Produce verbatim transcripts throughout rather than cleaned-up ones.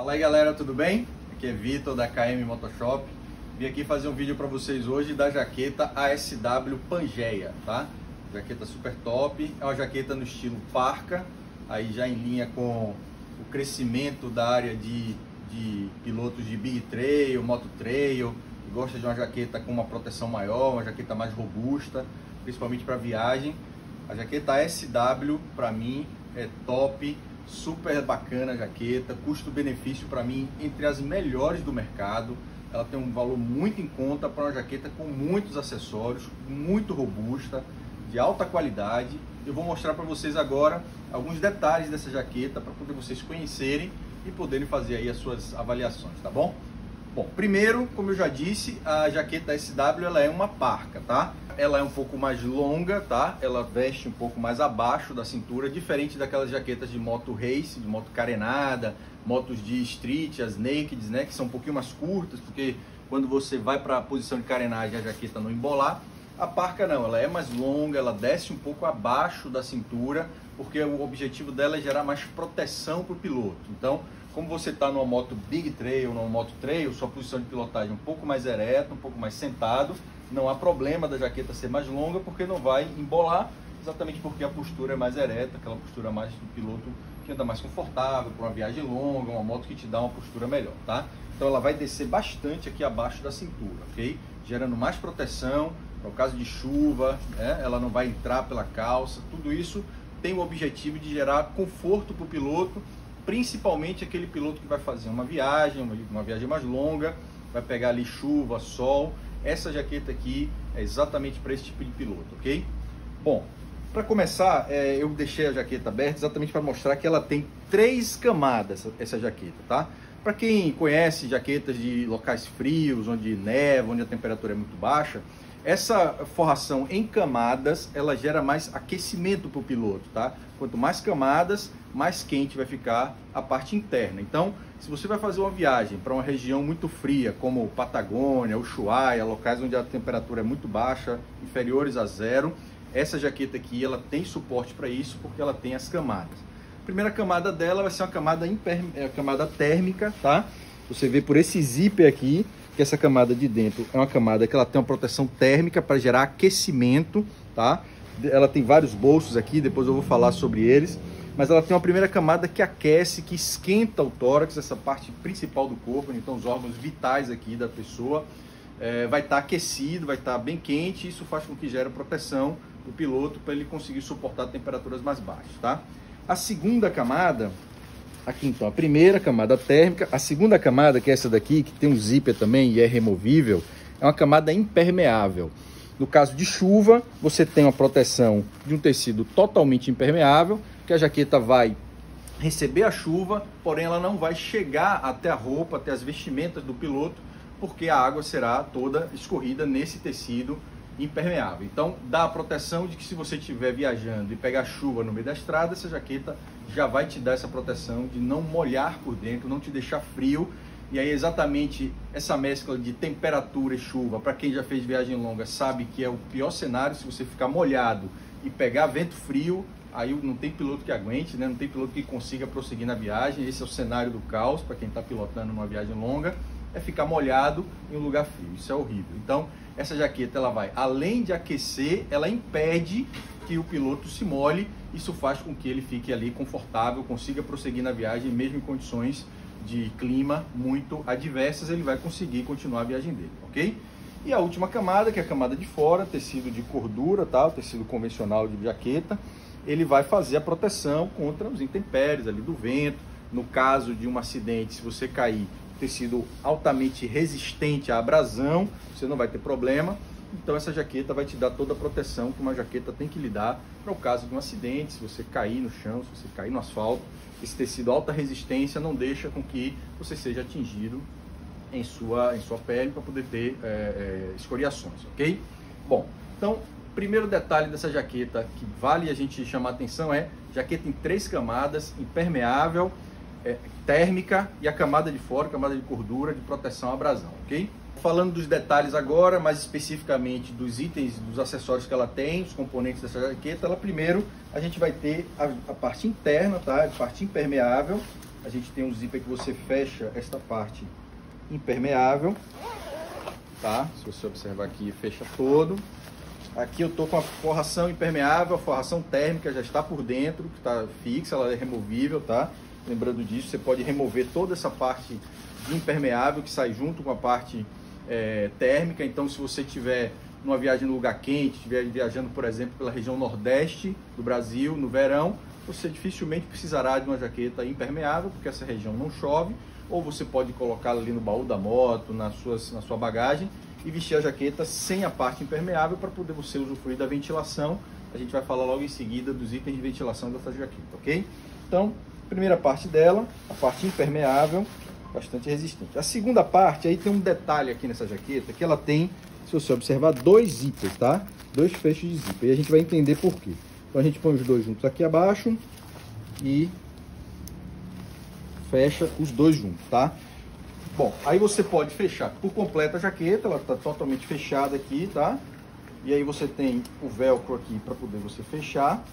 Fala aí galera, tudo bem? Aqui é Vitor da K M Motoshop. Vim aqui fazer um vídeo para vocês hoje da jaqueta A S W Pangeia, tá? Jaqueta super top, é uma jaqueta no estilo parka, aí já em linha com o crescimento da área de, de pilotos de Big Trail, Moto Trail, que gosta de uma jaqueta com uma proteção maior, uma jaqueta mais robusta, principalmente para viagem. A jaqueta A S W para mim é top. Super bacana a jaqueta, custo-benefício para mim entre as melhores do mercado. Ela tem um valor muito em conta para uma jaqueta com muitos acessórios, muito robusta, de alta qualidade. Eu vou mostrar para vocês agora alguns detalhes dessa jaqueta para poder vocês conhecerem e poderem fazer aí as suas avaliações, tá bom? Bom, primeiro, como eu já disse, a jaqueta S W ela é uma parka, tá? Ela é um pouco mais longa, tá? Ela veste um pouco mais abaixo da cintura, diferente daquelas jaquetas de moto race, de moto carenada, motos de street, as nakeds, né? Que são um pouquinho mais curtas, porque quando você vai para a posição de carenagem a jaqueta não embolar. A parka não, ela é mais longa, ela desce um pouco abaixo da cintura, porque o objetivo dela é gerar mais proteção para o piloto. Então, como você está numa moto Big Trail, numa moto Trail, sua posição de pilotagem é um pouco mais ereta, um pouco mais sentado, não há problema da jaqueta ser mais longa, porque não vai embolar, exatamente porque a postura é mais ereta, aquela postura mais do piloto que anda mais confortável, para uma viagem longa, uma moto que te dá uma postura melhor, tá? Então ela vai descer bastante aqui abaixo da cintura, ok? Gerando mais proteção, no caso de chuva, né? Ela não vai entrar pela calça, tudo isso tem o objetivo de gerar conforto para o piloto, principalmente aquele piloto que vai fazer uma viagem, uma, uma viagem mais longa, vai pegar ali chuva, sol. Essa jaqueta aqui é exatamente para esse tipo de piloto, ok? Bom, para começar, é, eu deixei a jaqueta aberta exatamente para mostrar que ela tem três camadas, essa jaqueta, tá? Para quem conhece jaquetas de locais frios, onde neva, onde a temperatura é muito baixa, essa forração em camadas, ela gera mais aquecimento para o piloto, tá? Quanto mais camadas, mais quente vai ficar a parte interna. Então, se você vai fazer uma viagem para uma região muito fria, como Patagônia, Ushuaia, locais onde a temperatura é muito baixa, inferiores a zero, essa jaqueta aqui, ela tem suporte para isso, porque ela tem as camadas. A primeira camada dela vai ser uma camada, imper... é, camada térmica, tá? Você vê por esse zíper aqui, que essa camada de dentro é uma camada que ela tem uma proteção térmica para gerar aquecimento, tá? Ela tem vários bolsos aqui, depois eu vou falar sobre eles, mas ela tem uma primeira camada que aquece, que esquenta o tórax, essa parte principal do corpo, então os órgãos vitais aqui da pessoa, é, vai estar aquecido, vai estar bem quente, isso faz com que gere proteção para o piloto, para ele conseguir suportar temperaturas mais baixas, tá? A segunda camada, aqui então, a primeira camada térmica, a segunda camada, que é essa daqui, que tem um zíper também e é removível, é uma camada impermeável. No caso de chuva, você tem uma proteção de um tecido totalmente impermeável, que a jaqueta vai receber a chuva, porém ela não vai chegar até a roupa, até as vestimentas do piloto, porque a água será toda escorrida nesse tecido impermeável. Então dá a proteção de que se você estiver viajando e pegar chuva no meio da estrada, essa jaqueta já vai te dar essa proteção de não molhar por dentro, não te deixar frio. E aí exatamente essa mescla de temperatura e chuva, para quem já fez viagem longa sabe que é o pior cenário. Se você ficar molhado e pegar vento frio, aí não tem piloto que aguente, né? Não tem piloto que consiga prosseguir na viagem. Esse é o cenário do caos para quem está pilotando uma viagem longa, é ficar molhado em um lugar frio. Isso é horrível. Então essa jaqueta, ela vai, além de aquecer, ela impede que o piloto se molhe. Isso faz com que ele fique ali confortável, consiga prosseguir na viagem, mesmo em condições de clima muito adversas, ele vai conseguir continuar a viagem dele, ok? E a última camada, que é a camada de fora, tecido de cordura, tá? O tecido convencional de jaqueta, ele vai fazer a proteção contra os intempéries ali do vento. No caso de um acidente, se você cair, tecido altamente resistente à abrasão, você não vai ter problema. Então essa jaqueta vai te dar toda a proteção que uma jaqueta tem que lhe dar para o caso de um acidente. Se você cair no chão, se você cair no asfalto, esse tecido alta resistência não deixa com que você seja atingido em sua, em sua pele para poder ter é, é, escoriações, ok? Bom, então, primeiro detalhe dessa jaqueta que vale a gente chamar a atenção é jaqueta em três camadas, impermeável, é, térmica e a camada de fora, camada de cordura, de proteção à abrasão, ok? Falando dos detalhes agora, mais especificamente dos itens, dos acessórios que ela tem, os componentes dessa jaqueta, ela primeiro a gente vai ter a, a parte interna, tá? A parte impermeável, a gente tem um zíper que você fecha esta parte impermeável, tá? Se você observar aqui, fecha todo. Aqui eu tô com a forração impermeável, a forração térmica já está por dentro, que está fixa, ela é removível, tá? Lembrando disso, você pode remover toda essa parte de impermeável que sai junto com a parte é, térmica. Então, se você tiver numa viagem no lugar quente, estiver viajando, por exemplo, pela região nordeste do Brasil, no verão, você dificilmente precisará de uma jaqueta impermeável, porque essa região não chove, ou você pode colocá-la ali no baú da moto, nas suas, na sua bagagem, e vestir a jaqueta sem a parte impermeável para poder você usufruir da ventilação. A gente vai falar logo em seguida dos itens de ventilação dessa jaqueta, ok? Então, primeira parte dela, a parte impermeável, bastante resistente. A segunda parte, aí tem um detalhe aqui nessa jaqueta, que ela tem, se você observar, dois zippers, tá? Dois fechos de zíper, e a gente vai entender por quê. Então a gente põe os dois juntos aqui abaixo e fecha os dois juntos, tá? Bom, aí você pode fechar por completo a jaqueta, ela está totalmente fechada aqui, tá? E aí você tem o velcro aqui para poder você fechar,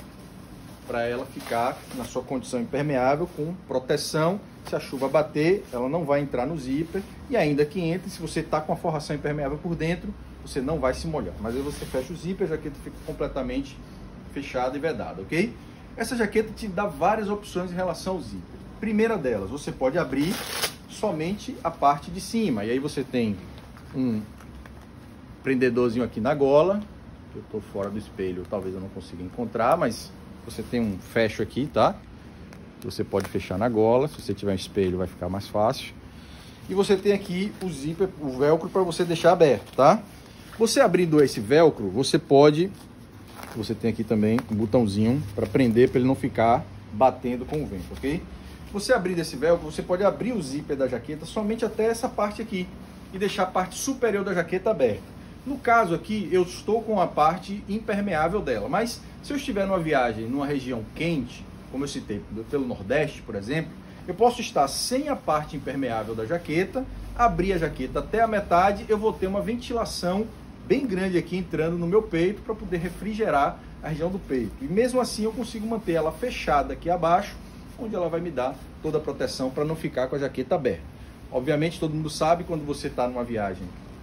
para ela ficar na sua condição impermeável, com proteção. Se a chuva bater, ela não vai entrar no zíper, e ainda que entre, se você está com a forração impermeável por dentro, você não vai se molhar. Mas aí você fecha o zíper, a jaqueta fica completamente fechada e vedada, ok? Essa jaqueta te dá várias opções em relação ao zíper. Primeira delas, você pode abrir somente a parte de cima, e aí você tem um prendedorzinho aqui na gola, eu estou fora do espelho, talvez eu não consiga encontrar, mas você tem um fecho aqui, tá? Você pode fechar na gola, se você tiver um espelho vai ficar mais fácil. E você tem aqui o zíper, o velcro, para você deixar aberto, tá? Você abrindo esse velcro, você pode... Você tem aqui também um botãozinho para prender, para ele não ficar batendo com o vento, ok? Você abrindo esse velcro, você pode abrir o zíper da jaqueta somente até essa parte aqui e deixar a parte superior da jaqueta aberta. No caso aqui, eu estou com a parte impermeável dela, mas se eu estiver numa viagem numa região quente, como eu citei, pelo Nordeste, por exemplo, eu posso estar sem a parte impermeável da jaqueta, abrir a jaqueta até a metade, eu vou ter uma ventilação bem grande aqui entrando no meu peito para poder refrigerar a região do peito. E mesmo assim eu consigo manter ela fechada aqui abaixo, onde ela vai me dar toda a proteção para não ficar com a jaqueta aberta. Obviamente todo mundo sabe, quando você está numa viagem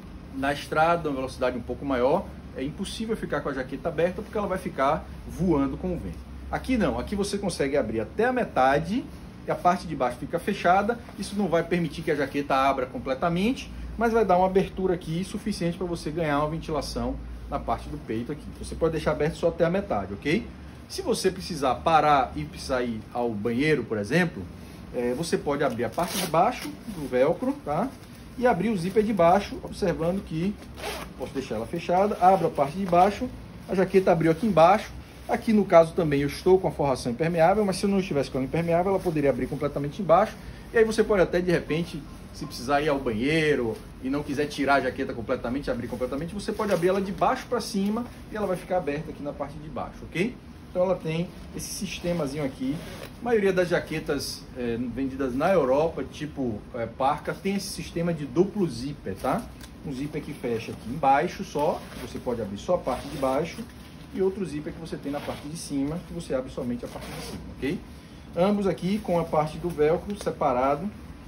na estrada, uma velocidade um pouco maior, é impossível ficar com a jaqueta aberta porque ela vai ficar voando com o vento. Aqui não, aqui você consegue abrir até a metade e a parte de baixo fica fechada. Isso não vai permitir que a jaqueta abra completamente, mas vai dar uma abertura aqui suficiente para você ganhar uma ventilação na parte do peito aqui. Você pode deixar aberto só até a metade, ok? Se você precisar parar e precisar ir ao banheiro, por exemplo, é, você pode abrir a parte de baixo do velcro, tá? E abrir o zíper de baixo, observando que posso deixar ela fechada, abro a parte de baixo, a jaqueta abriu aqui embaixo. Aqui no caso também eu estou com a forração impermeável, mas se eu não estivesse com ela impermeável, ela poderia abrir completamente embaixo. E aí você pode até de repente, se precisar ir ao banheiro e não quiser tirar a jaqueta completamente, abrir completamente, você pode abrir ela de baixo para cima e ela vai ficar aberta aqui na parte de baixo, ok? Então ela tem esse sistemazinho aqui. A maioria das jaquetas é, vendidas na Europa, tipo é, Parka, tem esse sistema de duplo zíper, tá? Um zíper que fecha aqui embaixo só, você pode abrir só a parte de baixo, e outro zíper que você tem na parte de cima, que você abre somente a parte de cima, ok? Ambos aqui com a parte do velcro separado,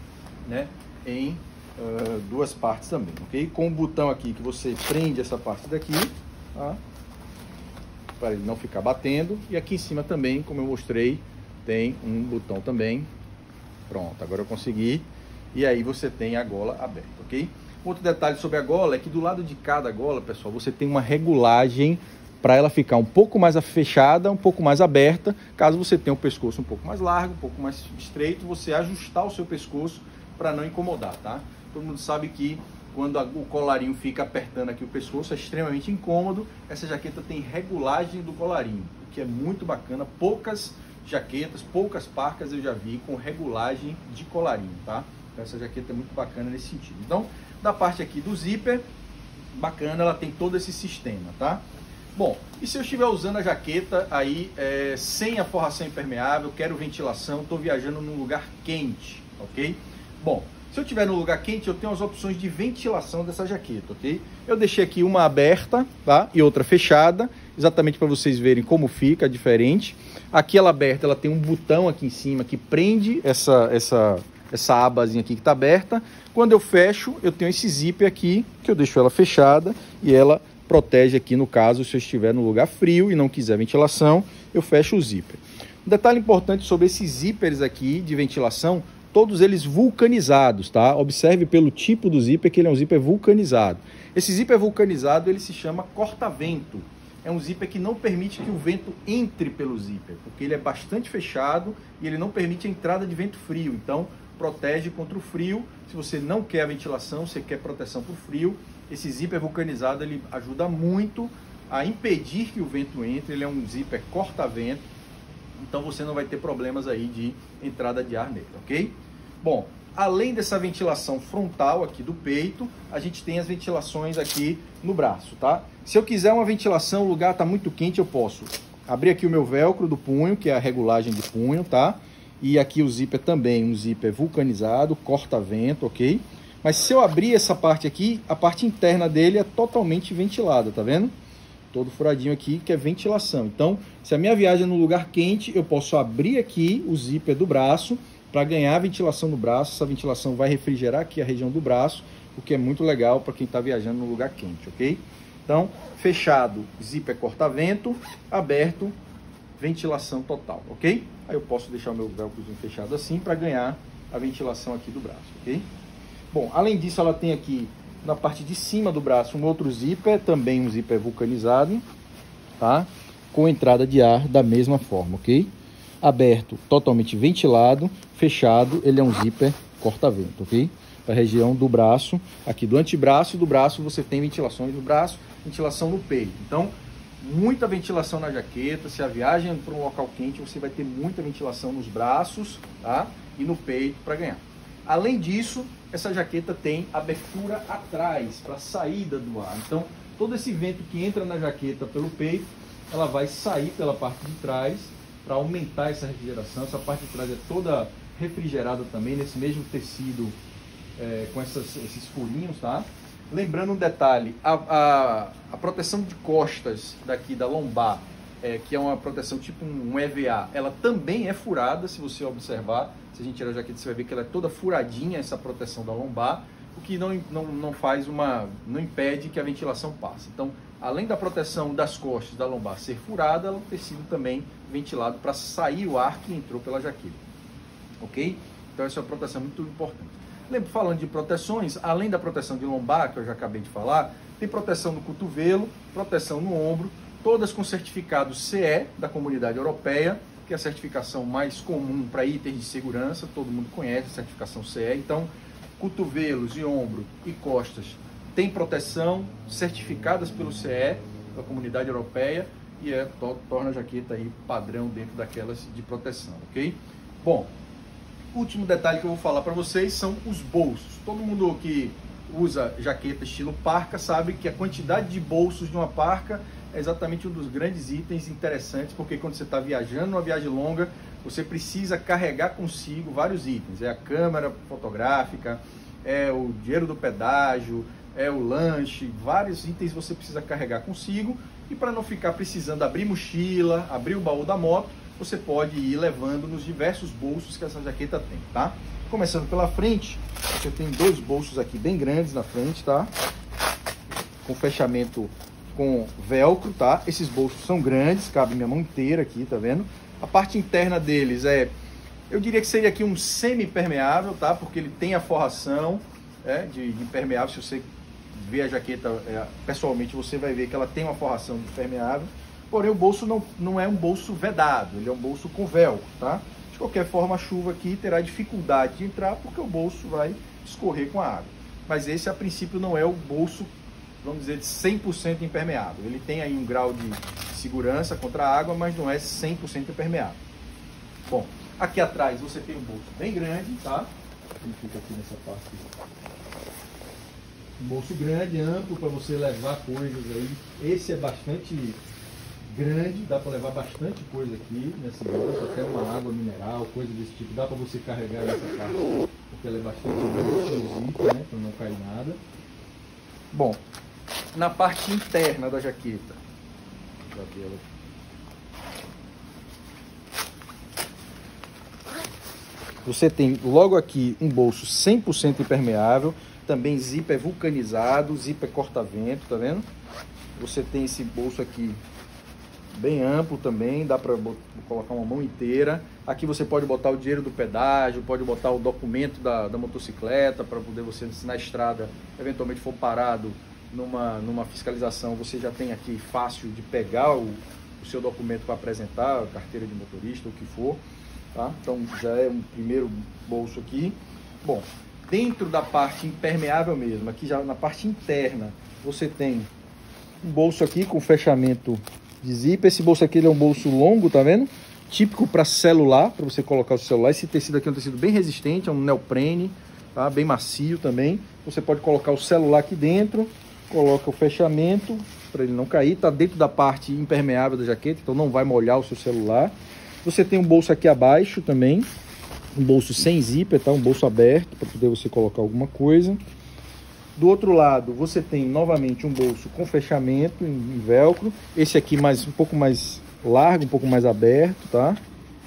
né, em uh, duas partes também, ok? Com o botão aqui que você prende essa parte daqui, tá? Para ele não ficar batendo. E aqui em cima também, como eu mostrei, tem um botão também. Pronto, agora eu consegui. E aí você tem a gola aberta, ok? Outro detalhe sobre a gola é que do lado de cada gola, pessoal, você tem uma regulagem para ela ficar um pouco mais fechada, um pouco mais aberta. Caso você tenha o pescoço um pouco mais largo, um pouco mais estreito, você ajustar o seu pescoço para não incomodar, tá? Todo mundo sabe que quando a, o colarinho fica apertando aqui o pescoço, é extremamente incômodo. Essa jaqueta tem regulagem do colarinho, o que é muito bacana. Poucas jaquetas, poucas Parkas eu já vi com regulagem de colarinho, tá? Então, essa jaqueta é muito bacana nesse sentido. Então, da parte aqui do zíper, bacana, ela tem todo esse sistema, tá? Bom, e se eu estiver usando a jaqueta aí é, sem a forração impermeável, quero ventilação, estou viajando num lugar quente, ok? Bom, se eu estiver num lugar quente, eu tenho as opções de ventilação dessa jaqueta, ok? Eu deixei aqui uma aberta, tá? E outra fechada. exatamente para vocês verem como fica diferente. Aqui ela aberta, ela tem um botão aqui em cima que prende essa, essa, essa abazinha aqui que está aberta. Quando eu fecho, eu tenho esse zíper aqui, que eu deixo ela fechada e ela protege aqui, no caso, se eu estiver no lugar frio e não quiser ventilação, eu fecho o zíper. Um detalhe importante sobre esses zíperes aqui de ventilação, todos eles vulcanizados, tá? Observe pelo tipo do zíper que ele é um zíper vulcanizado. Esse zíper vulcanizado, ele se chama corta-vento. É um zíper que não permite que o vento entre pelo zíper, porque ele é bastante fechado e ele não permite a entrada de vento frio. Então, protege contra o frio. Se você não quer a ventilação, você quer proteção para o frio, esse zíper vulcanizado ele ajuda muito a impedir que o vento entre. Ele é um zíper corta-vento, então você não vai ter problemas aí de entrada de ar nele, ok? Bom, além dessa ventilação frontal aqui do peito, a gente tem as ventilações aqui no braço, tá? Se eu quiser uma ventilação, o lugar está muito quente, eu posso abrir aqui o meu velcro do punho, que é a regulagem de punho, tá? E aqui o zíper também, um zíper vulcanizado, corta-vento, ok? Mas se eu abrir essa parte aqui, a parte interna dele é totalmente ventilada, tá vendo? Todo furadinho aqui, que é ventilação. Então, se a minha viagem é no lugar quente, eu posso abrir aqui o zíper do braço para ganhar ventilação no braço. Essa ventilação vai refrigerar aqui a região do braço, o que é muito legal para quem está viajando no lugar quente, ok? Então, fechado, zíper corta-vento, aberto, ventilação total, ok? Aí eu posso deixar o meu velcrozinho fechado assim para ganhar a ventilação aqui do braço, ok? Bom, além disso, ela tem aqui na parte de cima do braço um outro zíper, também um zíper vulcanizado, tá? Com entrada de ar da mesma forma, ok? Aberto, totalmente ventilado, fechado, ele é um zíper corta-vento, ok? Para a região do braço, aqui do antebraço e do braço você tem ventilações no braço, ventilação no peito. Então, muita ventilação na jaqueta. Se a viagem é para um local quente, você vai ter muita ventilação nos braços, tá? E no peito para ganhar. Além disso, essa jaqueta tem abertura atrás, para saída do ar. Então, todo esse vento que entra na jaqueta pelo peito, ela vai sair pela parte de trás para aumentar essa refrigeração. Essa parte de trás é toda refrigerada também, nesse mesmo tecido, é, com essas, esses furinhos, tá? Lembrando um detalhe, a, a, a proteção de costas daqui da lombar, é, que é uma proteção tipo um E V A, ela também é furada, se você observar. Se a gente tirar a jaqueta, você vai ver que ela é toda furadinha, essa proteção da lombar, o que não, não, não faz uma, não impede que a ventilação passe. Então, além da proteção das costas da lombar ser furada, ela tem sido também ventilado para sair o ar que entrou pela jaqueta, ok? Então, essa é uma proteção muito importante. Lembro, falando de proteções, além da proteção de lombar, que eu já acabei de falar, tem proteção no cotovelo, proteção no ombro, todas com certificado C E da Comunidade Europeia, que é a certificação mais comum para itens de segurança, todo mundo conhece a certificação C E. Então, cotovelos e ombro e costas têm proteção certificadas pelo C E da Comunidade Europeia e é, to, torna a jaqueta aí padrão dentro daquelas de proteção, ok? Bom, último detalhe que eu vou falar para vocês são os bolsos. Todo mundo que usa jaqueta estilo parca sabe que a quantidade de bolsos de uma parca é exatamente um dos grandes itens interessantes, porque quando você está viajando uma viagem longa, você precisa carregar consigo vários itens. É a câmera fotográfica, é o dinheiro do pedágio, é o lanche, vários itens você precisa carregar consigo. E para não ficar precisando abrir mochila, abrir o baú da moto, você pode ir levando nos diversos bolsos que essa jaqueta tem, tá? Começando pela frente, você tem dois bolsos aqui bem grandes na frente, tá? Com fechamento com velcro, tá? Esses bolsos são grandes, cabe minha mão inteira aqui, tá vendo? A parte interna deles é, eu diria que seria aqui um semi-impermeável, tá? Porque ele tem a forração é, de, de impermeável. Se você ver a jaqueta é, pessoalmente, você vai ver que ela tem uma forração de impermeável. Porém, o bolso não, não é um bolso vedado, ele é um bolso com velcro, tá? De qualquer forma, a chuva aqui terá dificuldade de entrar, porque o bolso vai escorrer com a água. Mas esse, a princípio, não é o bolso, vamos dizer, de cem por cento impermeável. Ele tem aí um grau de segurança contra a água, mas não é cem por cento impermeável. Bom, aqui atrás você tem um bolso bem grande, tá? Ele fica aqui nessa parte. Um bolso grande, amplo, para você levar coisas aí. Esse é bastante grande, dá para levar bastante coisa aqui nesse bolso, até uma água mineral, coisa desse tipo. Dá para você carregar nessa parte, porque ela é bastante grande, né, para não cair nada. Bom, na parte interna da jaqueta, Deixa eu abrir ela. Você tem logo aqui um bolso cem por cento impermeável, também zíper vulcanizado, zíper corta-vento, tá vendo? Você tem esse bolso aqui bem amplo também, dá para colocar uma mão inteira. Aqui você pode botar o dinheiro do pedágio, pode botar o documento da, da motocicleta, para poder você, se na estrada eventualmente for parado numa, numa fiscalização, você já tem aqui fácil de pegar o, o seu documento para apresentar, a carteira de motorista, o que for. Tá? Então já é um primeiro bolso aqui. Bom, dentro da parte impermeável mesmo, aqui já na parte interna, você tem um bolso aqui com fechamento de zíper. Esse bolso aqui ele é um bolso longo, tá vendo? Típico para celular, para você colocar o celular. Esse tecido aqui é um tecido bem resistente, é um neoprene, tá? Bem macio também. Você pode colocar o celular aqui dentro, coloca o fechamento para ele não cair. Tá dentro da parte impermeável da jaqueta, então não vai molhar o seu celular. Você tem um bolso aqui abaixo também, um bolso sem zíper, tá? Um bolso aberto para poder você colocar alguma coisa. Do outro lado, você tem novamente um bolso com fechamento em velcro. Esse aqui mais um pouco mais largo, um pouco mais aberto, tá?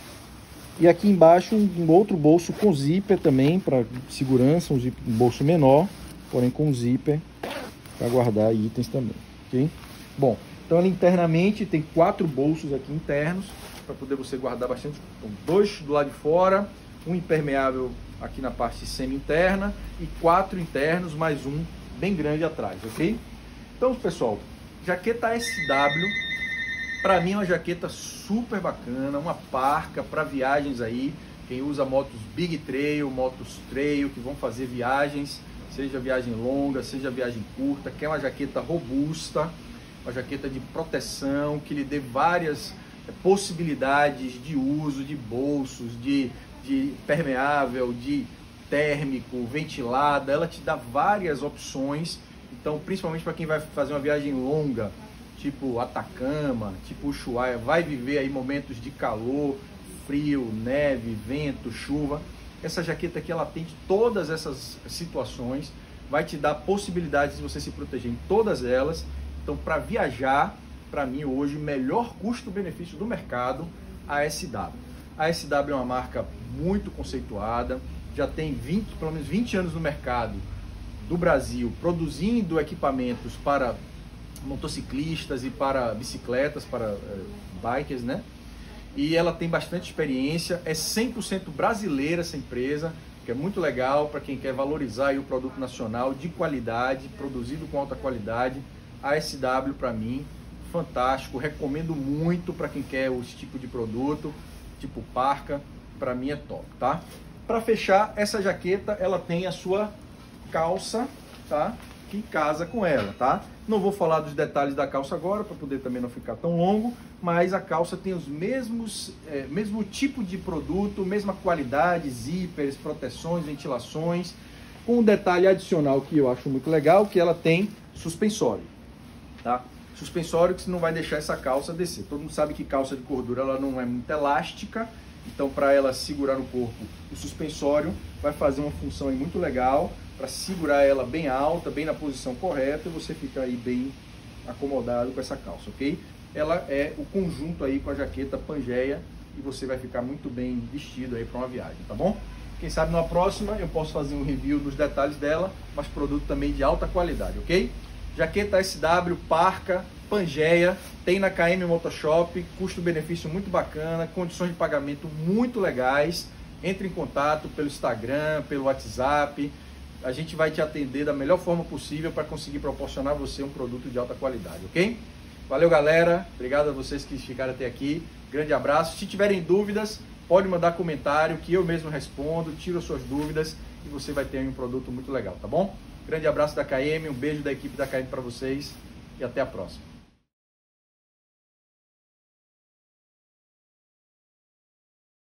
E aqui embaixo um outro bolso com zíper também para segurança, um, zíper, um bolso menor, porém com zíper para guardar itens também, ok? Bom, então ali internamente tem quatro bolsos aqui internos para poder você guardar bastante. Então, dois do lado de fora, um impermeável aqui na parte semi-interna e quatro internos, mais um bem grande atrás, ok? Então, pessoal, jaqueta S W, para mim é uma jaqueta super bacana, uma parca para viagens aí, quem usa motos Big Trail, motos Trail, que vão fazer viagens, seja viagem longa, seja viagem curta, quer uma jaqueta robusta, uma jaqueta de proteção, que lhe dê várias possibilidades de uso, de bolsos, de, de permeável, de térmico, ventilada. Ela te dá várias opções. Então, principalmente para quem vai fazer uma viagem longa, tipo Atacama, tipo Ushuaia, vai viver aí momentos de calor, frio, neve, vento, chuva. Essa jaqueta aqui, ela atende todas essas situações, vai te dar possibilidades de você se proteger em todas elas. Então, para viajar, para mim hoje, melhor custo-benefício do mercado, a S W. A S W é uma marca muito conceituada, já tem vinte, pelo menos vinte anos no mercado do Brasil, produzindo equipamentos para motociclistas e para bicicletas, para é, bikers, né? E ela tem bastante experiência, é cem por cento brasileira essa empresa, que é muito legal para quem quer valorizar aí o produto nacional de qualidade, produzido com alta qualidade. A S W, para mim, fantástico, recomendo muito para quem quer esse tipo de produto, tipo parca, para mim é top, tá? Para fechar, essa jaqueta, ela tem a sua calça, tá? Que casa com ela, tá? Não vou falar dos detalhes da calça agora, para poder também não ficar tão longo, mas a calça tem os mesmos, é, mesmo tipo de produto, mesma qualidade, zíperes, proteções, ventilações, com um detalhe adicional que eu acho muito legal, que ela tem suspensório, tá? Suspensório que não vai deixar essa calça descer. Todo mundo sabe que calça de cordura ela não é muito elástica, então para ela segurar no corpo, o suspensório vai fazer uma função aí muito legal para segurar ela bem alta, bem na posição correta, e você fica aí bem acomodado com essa calça, ok? Ela é o conjunto aí com a jaqueta Pangeia e você vai ficar muito bem vestido aí para uma viagem, tá bom? Quem sabe numa próxima eu posso fazer um review dos detalhes dela, mas produto também de alta qualidade, ok? Jaqueta S W, parca, Pangeia, tem na K M Motoshop, custo-benefício muito bacana, condições de pagamento muito legais. Entre em contato pelo Instagram, pelo WhatsApp, a gente vai te atender da melhor forma possível para conseguir proporcionar a você um produto de alta qualidade, ok? Valeu, galera, obrigado a vocês que ficaram até aqui, grande abraço. Se tiverem dúvidas, pode mandar comentário que eu mesmo respondo, tiro as suas dúvidas e você vai ter um produto muito legal, tá bom? Grande abraço da K M, um beijo da equipe da K M para vocês e até a próxima.